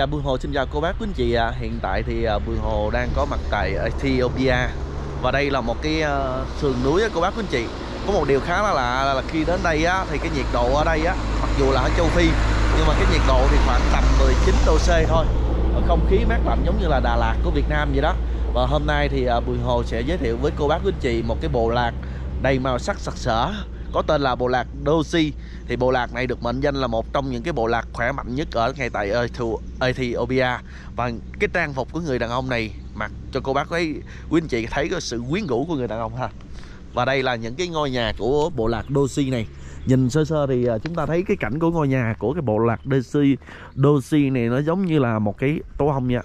Chào Bùi Hồ, xin chào cô bác quý anh chị ạ. Hiện tại thì Bùi Hồ đang có mặt tại Ethiopia. Và đây là một cái sườn núi á, cô bác quý anh chị. Có một điều khá là lạ là khi đến đây á, thì cái nhiệt độ ở đây á, mặc dù là ở châu Phi, nhưng mà cái nhiệt độ thì khoảng tầm 19 độ C thôi. Không khí mát lạnh giống như là Đà Lạt của Việt Nam vậy đó. Và hôm nay thì Bùi Hồ sẽ giới thiệu với cô bác quý anh chị một cái bộ lạc đầy màu sắc sặc sỡ, có tên là bộ lạc Dosi. Thì bộ lạc này được mệnh danh là một trong những cái bộ lạc khỏe mạnh nhất ở ngay tại Ethiopia. Và cái trang phục của người đàn ông này mặc cho cô bác quý anh chị thấy cái sự quyến rũ của người đàn ông ha. Và đây là những cái ngôi nhà của bộ lạc Dosi này. Nhìn sơ sơ thì chúng ta thấy cái cảnh của ngôi nhà của cái bộ lạc Dosi này nó giống như là một cái tổ ong nha.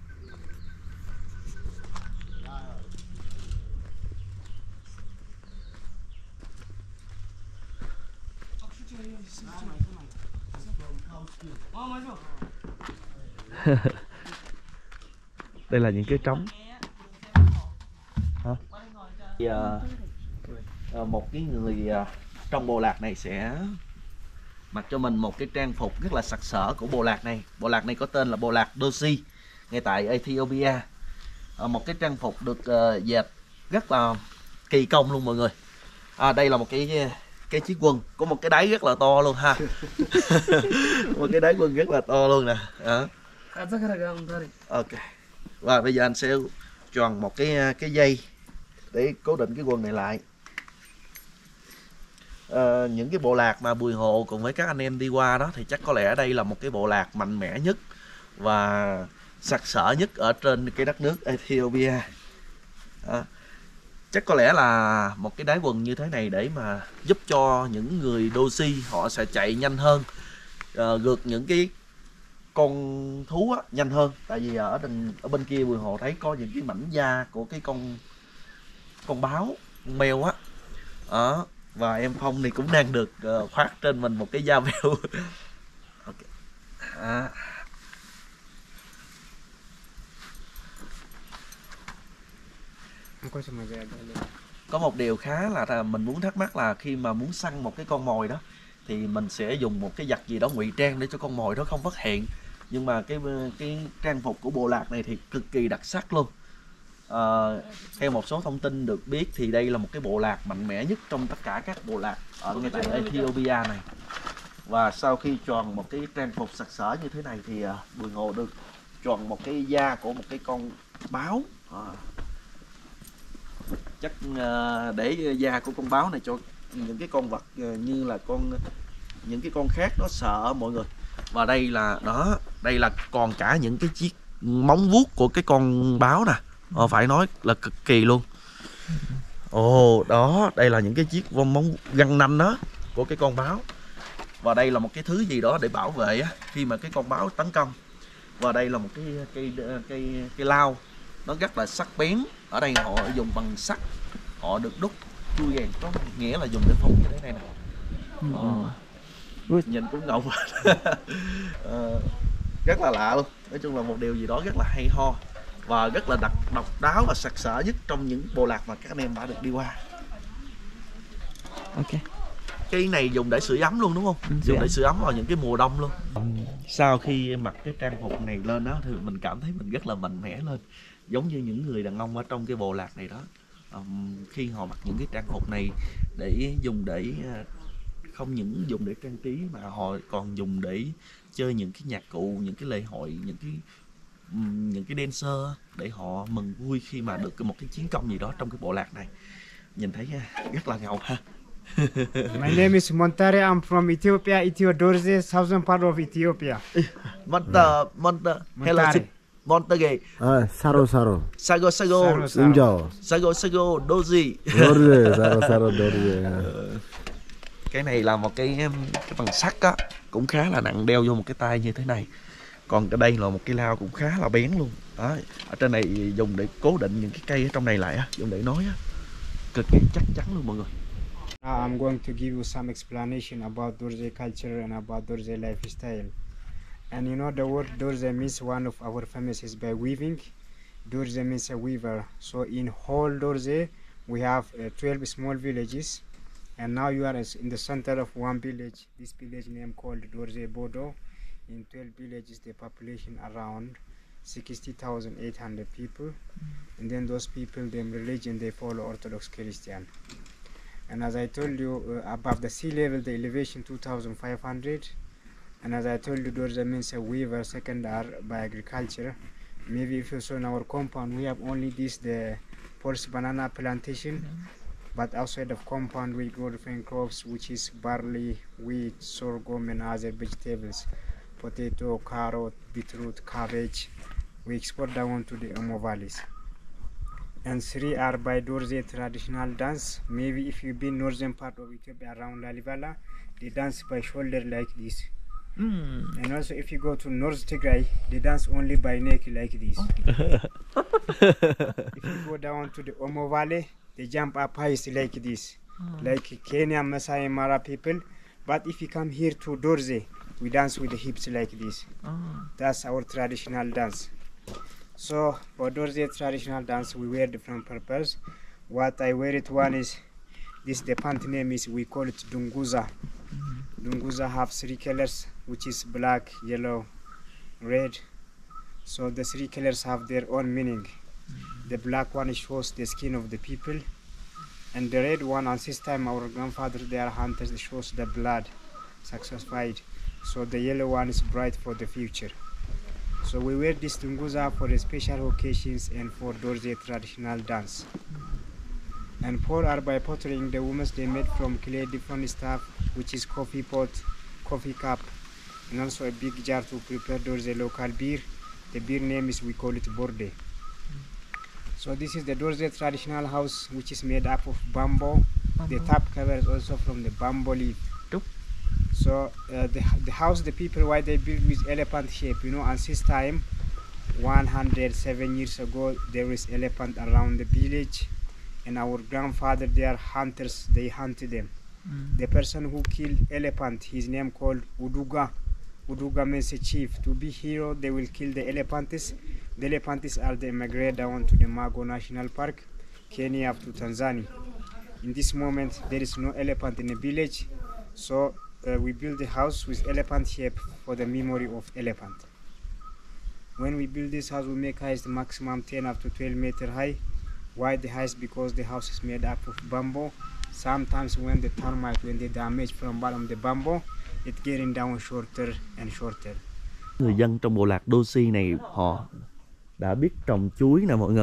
Đây là những cái trống. Thì, một cái người trong bộ lạc này sẽ mặc cho mình một cái trang phục rất là sặc sỡ của bộ lạc này. Bộ lạc này có tên là bộ lạc Dosi ngay tại Ethiopia. Một cái trang phục được dệt rất là kỳ công luôn mọi người. Đây là một cái chiếc quần có một cái đáy rất là to luôn ha. Một cái đáy quần rất là to luôn nè. Ok. Và bây giờ anh sẽ tròn một cái dây để cố định cái quần này lại. Những cái bộ lạc mà Bùi Hồ cùng với các anh em đi qua đó thì chắc có lẽ đây là một cái bộ lạc mạnh mẽ nhất và sặc sỡ nhất ở trên cái đất nước Ethiopia. Chắc có lẽ là một cái đáy quần như thế này để mà giúp cho những người Dosi họ sẽ chạy nhanh hơn, gượt những cái con thú á, nhanh hơn. Tại vì ở bên kia Bùi Hồ thấy có những cái mảnh da của cái con báo, con mèo á. Và em Phong thì cũng đang được khoác trên mình một cái da mèo. Okay. Có một điều khá là mình muốn thắc mắc là khi mà muốn săn một cái con mồi đó thì mình sẽ dùng một cái vật gì đó ngụy trang để cho con mồi đó không phát hiện. Nhưng mà cái trang phục của bộ lạc này thì cực kỳ đặc sắc luôn. Theo một số thông tin được biết thì đây là một cái bộ lạc mạnh mẽ nhất trong tất cả các bộ lạc ở ngay tại Ethiopia này. Và sau khi tròn một cái trang phục sặc sỡ như thế này thì Bùi Hồ được tròn một cái da của một cái con báo. Chắc để da của con báo này cho những cái con vật như là những cái con khác nó sợ mọi người. Và đây là còn cả những cái chiếc móng vuốt của cái con báo nè. Phải nói là cực kỳ luôn. Đó, đây là những cái chiếc móng răng nanh đó của cái con báo. Và đây là một cái thứ gì đó để bảo vệ khi mà cái con báo tấn công. Và đây là một cái lao, nó rất là sắc bén. Ở đây họ dùng bằng sắt, họ được đúc chui vàng, có nghĩa là dùng để phóng như thế này nè. Nhìn cũng ngầu. Rất là lạ luôn. Nói chung là một điều gì đó rất là hay ho và rất là độc đáo và sặc sỡ nhất trong những bộ lạc mà các anh em đã được đi qua. Ok. Cái này dùng để sưởi ấm luôn đúng không? Dùng để sưởi ấm vào những cái mùa đông luôn. Sau khi mặc cái trang phục này lên đó thì mình cảm thấy mình rất là mạnh mẽ lên, giống như những người đàn ông ở trong cái bộ lạc này đó. Khi họ mặc những cái trang phục này để không những dùng để trang trí mà họ còn dùng để chơi những cái nhạc cụ, những cái lễ hội, những cái dancer để họ mừng vui khi mà được một cái chiến công gì đó trong cái bộ lạc này. Nhìn thấy rất là ngầu ha. My name is Montare. I'm from Ethiopia, Ethio-Dorze, southern part of Ethiopia. Montage. Saro. Sago, Dozi. Saro, Dorze. Cái này là một cái bằng sắt á, cũng khá là nặng, đeo vô một cái tay như thế này. Còn cái đây là một cái lao cũng khá là bén luôn. Đó, ở trên này dùng để cố định những cái cây ở trong này lại á, dùng để nói á, cực kỳ chắc chắn luôn mọi người. Now I'm going to give you some explanation about Dorze culture and about Dorze lifestyle. And you know the word Dorze means one of our famous is by weaving. Dorze means a weaver. So in whole Dorze we have 12 small villages. And now you are in the center of one village. This village name called Dorze Bodo. In 12 villages, the population around 60,800 people. And then those people, their religion, they follow Orthodox Christian. And as I told you, above the sea level, the elevation 2,500. And as I told you, those means a weaver, second are by agriculture. Maybe if you saw in our compound, we have only the forest banana plantation. But outside of compound, we grow different crops, which is barley, wheat, sorghum, and other vegetables. Potato, carrot, beetroot, cabbage. We export down to the Omo valleys. And 3 are by Dorje traditional dance. Maybe if you've been northern part of Ethiopia around Lalibela, they dance by shoulder like this. And also if you go to North Tigray, they dance only by neck like this. If you go down to the Omo Valley, they jump up high like this, like Kenya, Masai Mara people. But if you come here to Dorje, we dance with the hips like this. That's our traditional dance. So for Dorje traditional dance, we wear different purpose. What I wear it one is, this the pant name is, we call it Dunguza. Dunguza have 3 colors, which is black, yellow, red. So the 3 colors have their own meaning. The black one shows the skin of the people, and the red one, and this time our grandfather, they are hunters, it shows the blood sacrificed. So the yellow one is bright for the future. So we wear this Dunguza for the special occasions and for Dorje traditional dance. And pour are by pottering. The women, they made from clay different stuff, which is coffee pot, coffee cup, and also a big jar to prepare Dorje local beer. The beer name is, we call it Borde. So this is the Dorje traditional house, which is made up of bamboo. The top cover is also from the bamboo leaf. So the house, the people, why they build with elephant shape, you know, and this time 107 years ago there is elephant around the village, and our grandfather, they are hunters, they hunted them. The person who killed elephant, his name called Uduga. Uduga means a chief. To be hero, they will kill the elephants. The elephants are the migrate down to the Mago National Park, Kenya up to Tanzania. In this moment, there is no elephant in the village, so we build the house with elephant shape for the memory of elephant. When we build this house, we make highest maximum 10 up to 12 meter high. Why the highest? Because the house is made up of bamboo. Sometimes when the termite, when they damage from bottom the bamboo, it getting down shorter and shorter. Người dân trong bộ lạc Dosi này họ đã biết trồng chuối nè mọi người.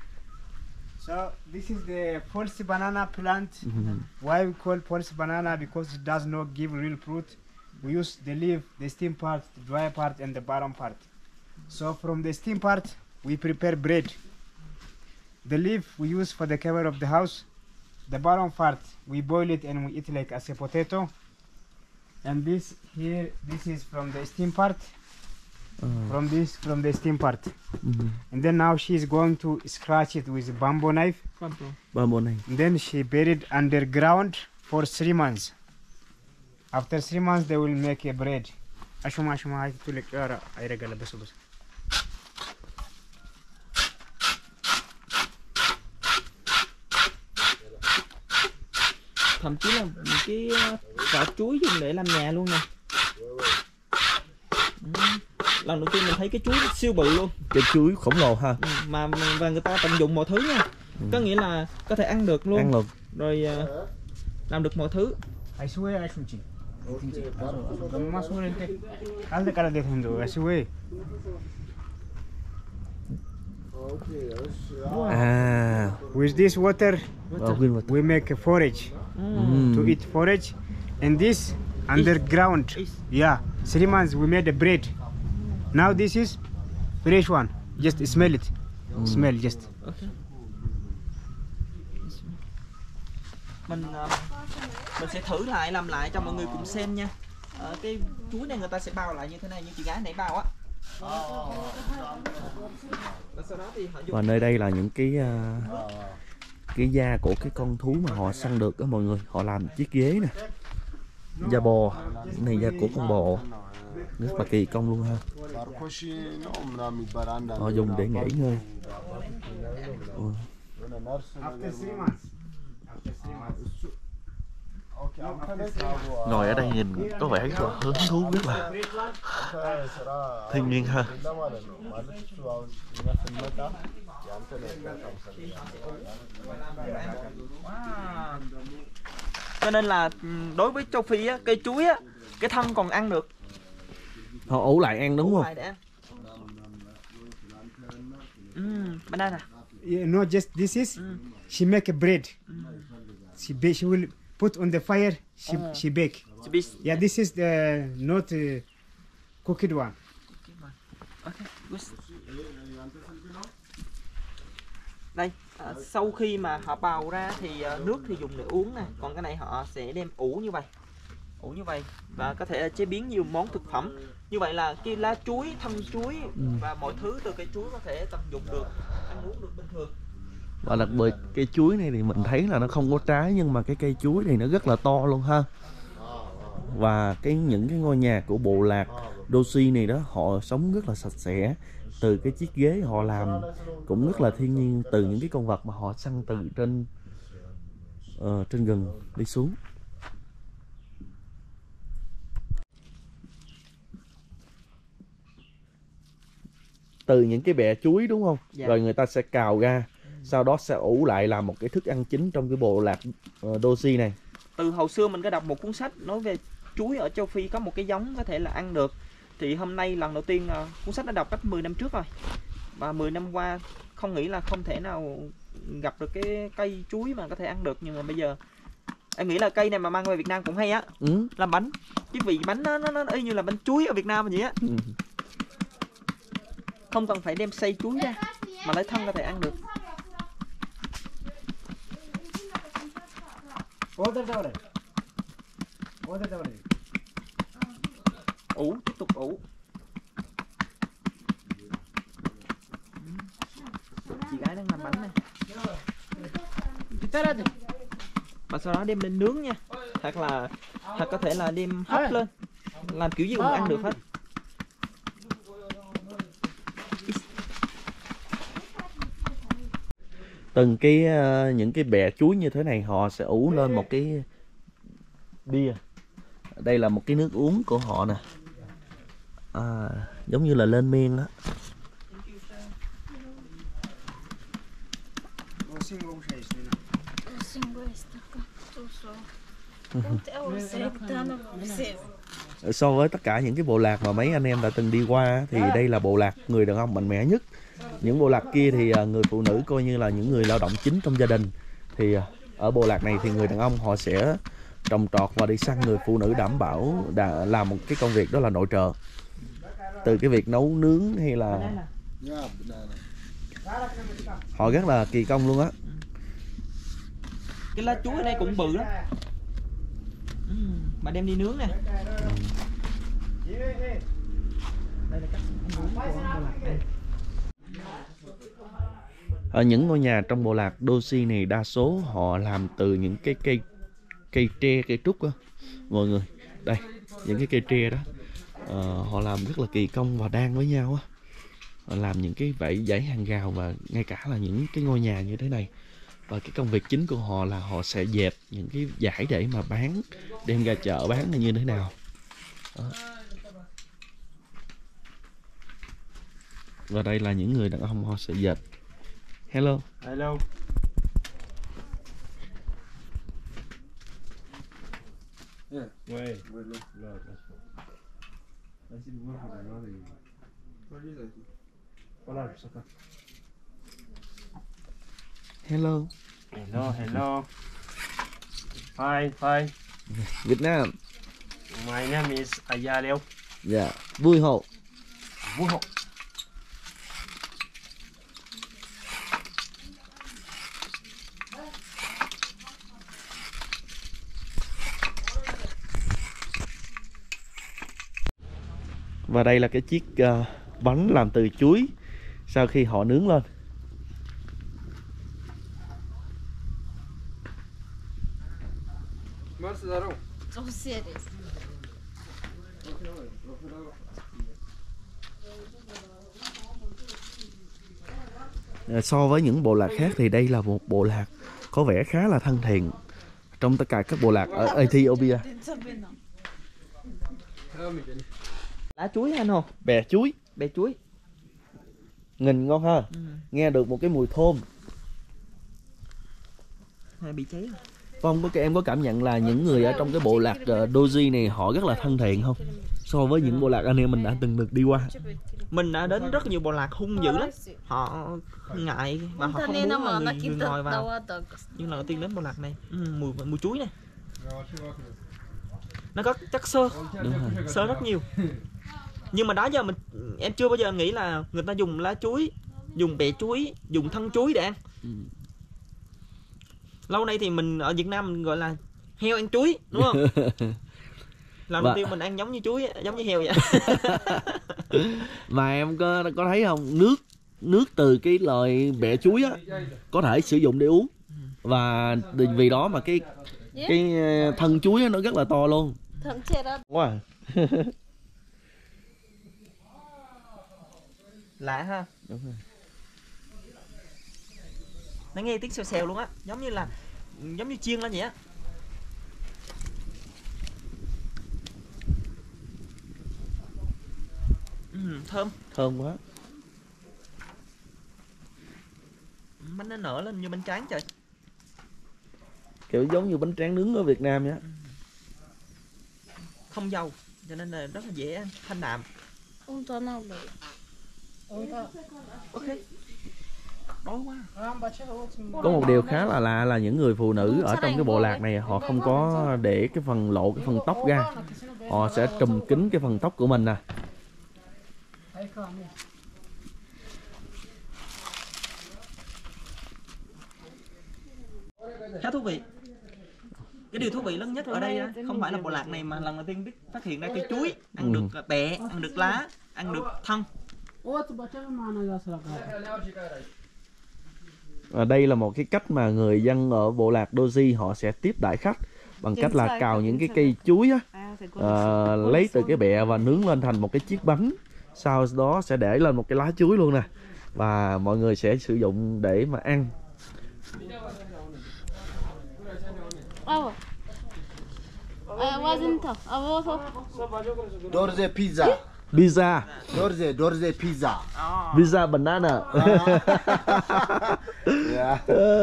So this is the false banana plant. Why we call false banana? Because it does not give real fruit. We use the leaf, the stem part, the dry part, and the bottom part. So from the stem part, we prepare bread. The leaf we use for the cover of the house. The bottom part, we boil it and we eat like as a potato. And this here, this is from the stem part. From the stem part. And then now she is going to scratch it with a bamboo knife. Bamboo knife. And then she buried underground for 3 months. After 3 months, they will make a bread. Thậm chí là những cái vỏ chuối dùng để làm nhà luôn nè. Lần đầu tiên mình thấy cái chuối siêu bự luôn. Cái chuối khổng lồ ha. Và người ta tận dụng mọi thứ nha. Có nghĩa là có thể ăn được luôn. Ăn được. Rồi làm được mọi thứ. With this water, we make a forage to eat forage, and this underground, yeah, 3 months we made a bread. Now this is fresh one. Just smell it. Smell just. Okay. Mình sẽ thử lại, làm lại cho mọi người cùng xem nha. Cái chuối này người ta sẽ bao lại như thế này, như chị gái nãy bao á. Và nơi đây là những cái da của cái con thú mà họ săn được đó mọi người. Họ làm chiếc ghế nè. Da bò, này da của con bò. Rất là kỳ công luôn ha. Họ dùng để nghỉ ngơi. After 3 months. Ngồi ở đây nhìn có vẻ rất là hứng thú, rất là thiên nhiên ha. Cho nên là đối với châu Phi á, cây chuối á, cái thân còn ăn được. Họ ủ lại ăn đúng không? Lại để ăn. Bên đây nè. Yeah, no, just this is she make a bread. She will put on the fire. She bake. Yeah, this is the not cooked one. Okay, good. Đây, sau khi mà họ bào ra thì nước thì dùng để uống nè, còn cái này họ sẽ đem ủ như vậy và có thể chế biến nhiều món thực phẩm. Như vậy là cái lá chuối, thân chuối và mọi thứ từ cây chuối có thể tận dụng được, ăn uống được bình thường. Và đặc biệt cây chuối này thì mình thấy là nó không có trái, nhưng mà cái cây chuối này nó rất là to luôn ha. Và những cái ngôi nhà của bộ lạc Dosi này đó, họ sống rất là sạch sẽ. Từ cái chiếc ghế họ làm cũng rất là thiên nhiên, từ những cái con vật mà họ săn từ trên rừng đi xuống. Từ những cái bẹ chuối đúng không? Dạ. Rồi người ta sẽ cào ra, sau đó sẽ ủ lại làm một cái thức ăn chính trong cái bộ lạc Dosi này. Từ hồi xưa mình có đọc một cuốn sách nói về chuối ở châu Phi có một cái giống có thể là ăn được. Thì hôm nay lần đầu tiên cuốn sách đã đọc cách 10 năm trước rồi. Và 10 năm qua không nghĩ là không thể nào gặp được cái cây chuối mà có thể ăn được. Nhưng mà bây giờ em nghĩ là cây này mà mang về Việt Nam cũng hay á. Làm bánh. Chứ vị bánh nó y như là bánh chuối ở Việt Nam vậy á. Không cần phải đem xay chuối ra, mà lấy thân có thể ăn được. Ủ, tiếp tục ủ. Chị gái đang làm bánh này. Và sau đó đem lên nướng nha. Hoặc có thể là đem hấp lên. Làm kiểu gì cũng ăn được hết. Từng những cái bẹ chuối như thế này họ sẽ ủ lên một cái bia. Đây là một cái nước uống của họ nè. Giống như là lên men đó. So với tất cả những cái bộ lạc mà mấy anh em đã từng đi qua thì đây là bộ lạc người đàn ông mạnh mẽ nhất. Những bộ lạc kia thì người phụ nữ coi như là những người lao động chính trong gia đình. Thì ở bộ lạc này thì người đàn ông họ sẽ trồng trọt và đi săn, người phụ nữ đảm bảo làm một cái công việc đó là nội trợ. Từ cái việc nấu nướng hay là họ rất là kỳ công luôn á. Cái lá chuối ở đây cũng bự lắm. Mà đem đi nướng nè. Đây là cách ăn uống của bộ lạc đây. Ở những ngôi nhà trong bộ lạc Dosi này đa số họ làm từ những cái cây tre, cây trúc á mọi người. Đây, những cái cây tre đó họ làm rất là kỳ công và đan với nhau á. Họ làm những cái dãy hàng rào và ngay cả là những cái ngôi nhà như thế này. Và cái công việc chính của họ là họ sẽ dẹp những cái dải để mà bán, đem ra chợ bán là như thế nào đó. Và đây là những người đàn ông họ sẽ dệt. Hello. Hello. Yeah. Wait. Hello. Hello. Hi. Việt Nam. My name is Ayaleo. Dạ. Vui hộ. Và đây là cái chiếc bánh làm từ chuối sau khi họ nướng lên. So với những bộ lạc khác thì đây là một bộ lạc có vẻ khá là thân thiện. trong tất cả các bộ lạc ở Ethiopia. Lá chuối anh Hồ. Bè chuối. Bè chuối. Nghìn ngon ha. Nghe được một cái mùi thơm. Bị cháy rồi. Phong có em có cảm nhận là những người ở trong cái bộ lạc Doji này họ rất là thân thiện không? So với những bộ lạc anh em mình đã từng được đi qua. Mình đã đến rất nhiều bộ lạc hung dữ lắm. Họ ngại và họ không muốn là người ngoài vào. Nhưng lần đầu tiên đến bộ lạc này, mùi chuối này. Nó có chất xơ. Xơ rất nhiều. Nhưng mà đó giờ em chưa bao giờ nghĩ là người ta dùng lá chuối, dùng bẹ chuối, dùng thân chuối để ăn. Lâu nay thì mình ở Việt Nam mình gọi là heo ăn chuối, đúng không? Lần đầu tiên mình ăn giống như chuối, giống như heo vậy. Mà em có thấy không, nước từ cái loại bẹ chuối á có thể sử dụng để uống. Và vì đó mà cái thân chuối á, nó rất là to luôn. Wow. Lạ ha. Đúng rồi. Nó nghe tiếng xèo xèo luôn á, giống như chiên lên vậy á. Thơm. Thơm quá. Bánh nó nở lên như bánh tráng trời. Kiểu giống như bánh tráng nướng ở Việt Nam nhá. Không dầu, cho nên là rất là dễ ăn, thanh đạm. Ok. Đói quá. Có một điều khá là lạ là những người phụ nữ ở trong cái bộ lạc này họ không có để cái phần lộ cái phần tóc ra. Họ sẽ trùm kín cái phần tóc của mình nè. Khá thú vị. Cái điều thú vị lớn nhất ở đây á, không phải là bộ lạc này mà lần đầu tiên phát hiện ra cây chuối, ăn được bẹ, ăn được lá, ăn được thân. Và đây là một cái cách mà người dân ở bộ lạc Doji họ sẽ tiếp đãi khách bằng cách là cào những cái cây chuối á, lấy từ cái bẹ và nướng lên thành một cái chiếc bánh. Sau đó sẽ để lên một cái lá chuối luôn nè. Và mọi người sẽ sử dụng để mà ăn. Dorze pizza. Pizza. Dorze pizza. Pizza banana. Yeah.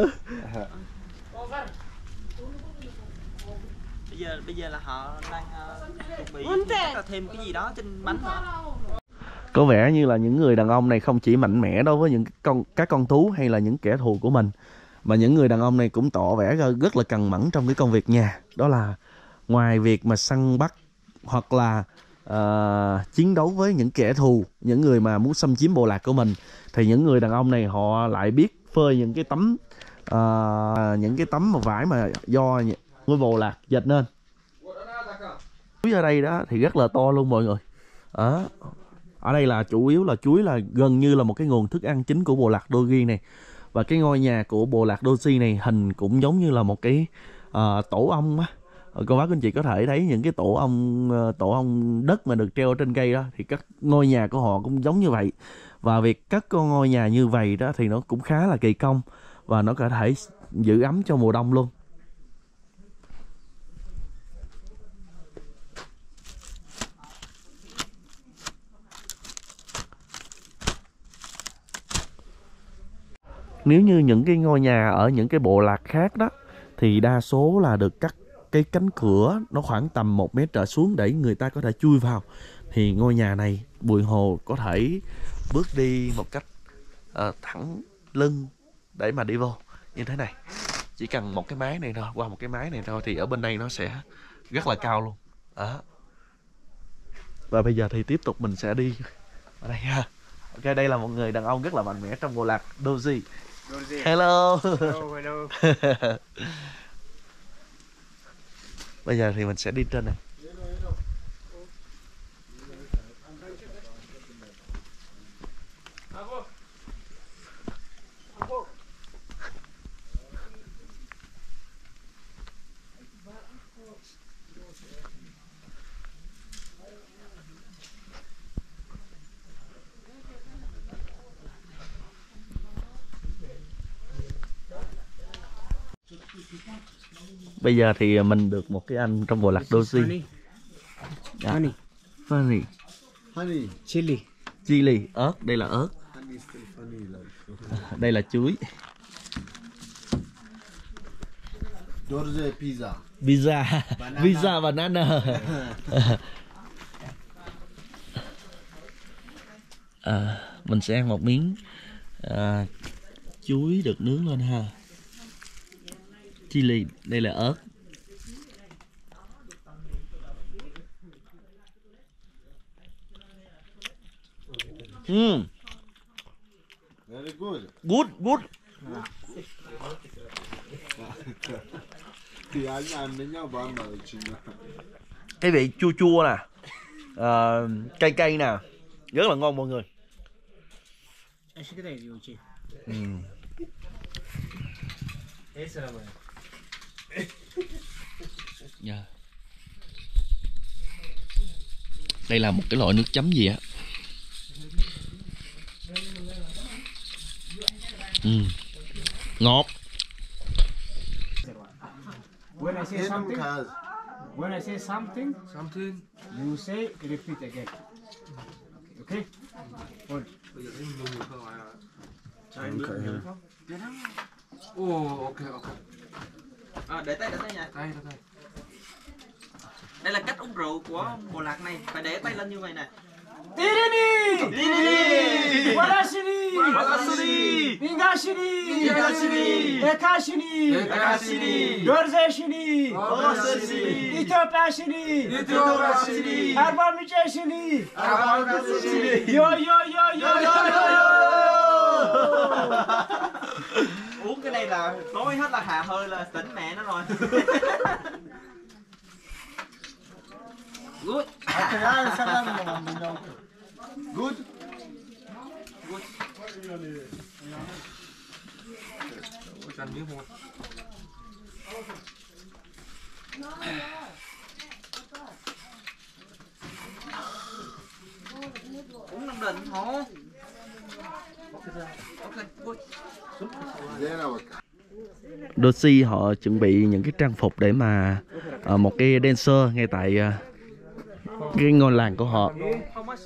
Bây giờ là họ đang chuẩn bị thêm cái gì đó trên bánh nữa. Có vẻ như là những người đàn ông này không chỉ mạnh mẽ đối với những các con thú hay là những kẻ thù của mình, mà những người đàn ông này cũng tỏ vẻ rất là cần mẫn trong cái công việc nhà. Đó là ngoài việc mà săn bắt hoặc là chiến đấu với những kẻ thù, những người mà muốn xâm chiếm bộ lạc của mình, thì những người đàn ông này họ lại biết phơi những cái tấm vải mà do ngôi bộ lạc dệt nên. Chuối ở đây đó thì rất là to luôn mọi người. Ở đây là chủ yếu là chuối là gần như là một cái nguồn thức ăn chính của bộ lạc Doji này. Và cái ngôi nhà của bộ lạc Doji này hình cũng giống như là một cái tổ ong á. Cô bác anh chị có thể thấy những cái tổ ong đất mà được treo trên cây đó, thì các ngôi nhà của họ cũng giống như vậy. Và việc cất con ngôi nhà như vậy đó thì nó cũng khá là kỳ công và nó có thể giữ ấm cho mùa đông luôn. Nếu như những cái ngôi nhà ở những cái bộ lạc khác đó thì đa số là được cắt cái cánh cửa nó khoảng tầm 1 mét trở xuống để người ta có thể chui vào. Thì ngôi nhà này Bùi Hồ có thể bước đi một cách thẳng lưng để mà đi vô như thế này. Chỉ cần một cái mái này thôi, qua một cái mái này thôi thì ở bên đây nó sẽ rất là cao luôn. Đó. Và bây giờ thì tiếp tục mình sẽ đi ở đây ha. Ok, đây là một người đàn ông rất là mạnh mẽ trong bộ lạc Doji. Hello. Hello. Bây giờ thì mình sẽ đi trên này. Bây giờ thì mình được một cái anh trong bộ lạc Dosi. Dạ. Honey, Funny. Honey. chili. Chili, ớt, đây là ớt. Honey is still funny like. Đây là chuối. Dorje pizza. Pizza. Banana. Pizza banana. Mình sẽ ăn một miếng chuối được nướng lên ha. Chili, đây là ớt. Very good. Good, good. Thì anh ăn với nhau bao mà chính là. Cái vị chua chua nè, cay cay nè, rất là ngon mọi người. Yeah. Đây là một cái loại nước chấm gì á. Ngọt. When I say something, Because when I say something, you say repeat again. Okay? Hold. Để tay nha. Đây là cách uống rượu của bộ lạc này, phải để tay lên như vậy nè. Tirini! Tirini! Wadashiri! Wadashiri! Ingashiri! Ingashiri! Ekashiri! Ekashiri! Dorzeshiri! Dorzeshiri! Ethiopashiri! Ethiopashiri! Arbamiceshiri! Arbamiceshiri! Yo yo yo yo yo yo yo! Uống cái này là nói hết là hà hơi là tỉnh mẹ nó rồi. Good. kaya sarap naman minyaw. Good. Good. Uống năm định hả? Ok, good. Then I was. Dosi họ chuẩn bị những cái trang phục để mà một cái dancer ngay tại cái ngôi làng của họ. How much?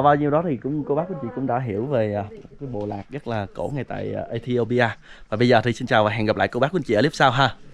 Và bao nhiêu đó thì cũng cô bác quý anh chị cũng đã hiểu về cái bộ lạc rất là cổ ngay tại Ethiopia. Và bây giờ thì xin chào và hẹn gặp lại cô bác quý anh chị ở clip sau ha.